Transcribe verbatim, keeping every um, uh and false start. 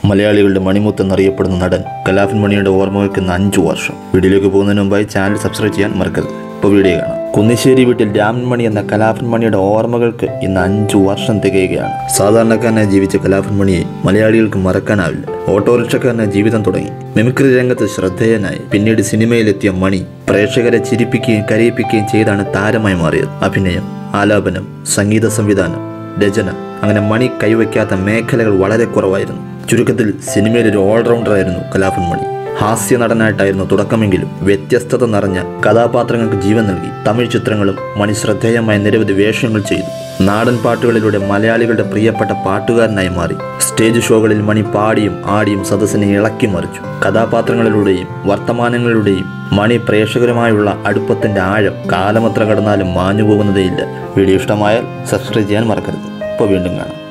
മലയാളികളുടെ മണിമുത്ത് എന്നറിയപ്പെടുന്ന നടൻ കലാഭൻ മണിയുടെ ഓർമ്മകൾക്ക് ഇന്ന് അഞ്ചു വർഷം. വീഡിയോയിലേക്ക് പോകുന്നതിന് മുമ്പായി ചാനൽ സബ്സ്ക്രൈബ് ചെയ്യാൻ മറക്കരുത്. ഇപ്പോൾ വീഡിയോ കാണാം. കുന്നിശ്ശേരി വീട്ടിൽ രാമൻ മണി എന്ന കലാഭൻ മണിയുടെ ഓർമ്മകൾക്ക് ഇന്ന് അഞ്ചു വർഷം തികയുകയാണ്. സാധാരണക്കാരനായി ജീവിച്ച കലാഭൻ മണിയെ മലയാളികൾക്ക് മറക്കാനാവില്ല. ഓട്ടോറിക്ഷക്കാരനായി ജീവിതം തുടങ്ങി. മിമിക്രി രംഗത്ത് ശ്രദ്ധേയനായി. പിന്നീട് സിനിമയിലെത്തിയ മണി പ്രേക്ഷകരെ ചിരിപ്പിക്കുകയും കരയിപ്പിക്കുകയും ചെയ്താണ് താരമായി മാറിയത്. അഭിനയം, ആലാപനം, സംഗീത സംവിധാനം, രചന, അങ്ങനെ മണി കൈവയ്ക്കാത്ത മേഖലകൾ വളരെ കുറവായിരുന്നു. ചുരുക്കത്തിൽ സിനിമയിലൊരു ഓൾറൗണ്ടറായിരുന്നു കലാഭൻ മണി. ഹാസ്യ നടനായിട്ടായിരുന്നു തുടക്കമെങ്കിലും വ്യത്യസ്തത നിറഞ്ഞ കഥാപാത്രങ്ങൾക്ക് ജീവൻ നൽകി. തമിഴ് ചിത്രങ്ങളും മണി ശ്രദ്ധേയമായ നിരവധി വേഷങ്ങൾ ചെയ്തു. നാടൻ പാട്ടുകളിലൂടെ മലയാളികളുടെ പ്രിയപ്പെട്ട പാട്ടുകാരനായി മാറി. സ്റ്റേജ് ഷോകളിൽ മണി പാടിയും ആടിയും സദസ്സിനെ ഇളക്കി മറിച്ചു. കഥാപാത്രങ്ങളിലൂടെയും വർത്തമാനങ്ങളിലൂടെയും മണി പ്രേക്ഷകരുമായുള്ള അടുപ്പത്തിന്റെ ആഴം കാലമത്ര കടന്നാലും മാഞ്ഞു പോകുന്നതേയില്ല. വീഡിയോ ഇഷ്ടമായാൽ സബ്സ്ക്രൈബ് ചെയ്യാൻ മറക്കരുത്. ഇപ്പോൾ വീണ്ടും കാണാം.